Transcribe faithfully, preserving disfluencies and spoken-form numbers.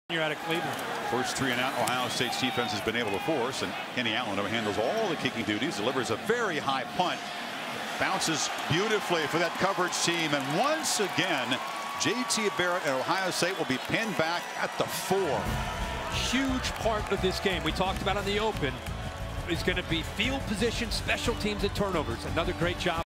You're out of Cleveland. First three and out Ohio State's defense has been able to force, and Kenny Allen handles all the kicking duties, delivers a very high punt, bounces beautifully for that coverage team, and once again J T Barrett and Ohio State will be pinned back at the four. Huge part of this game we talked about on the open is going to be field position, special teams, and turnovers. Another great job.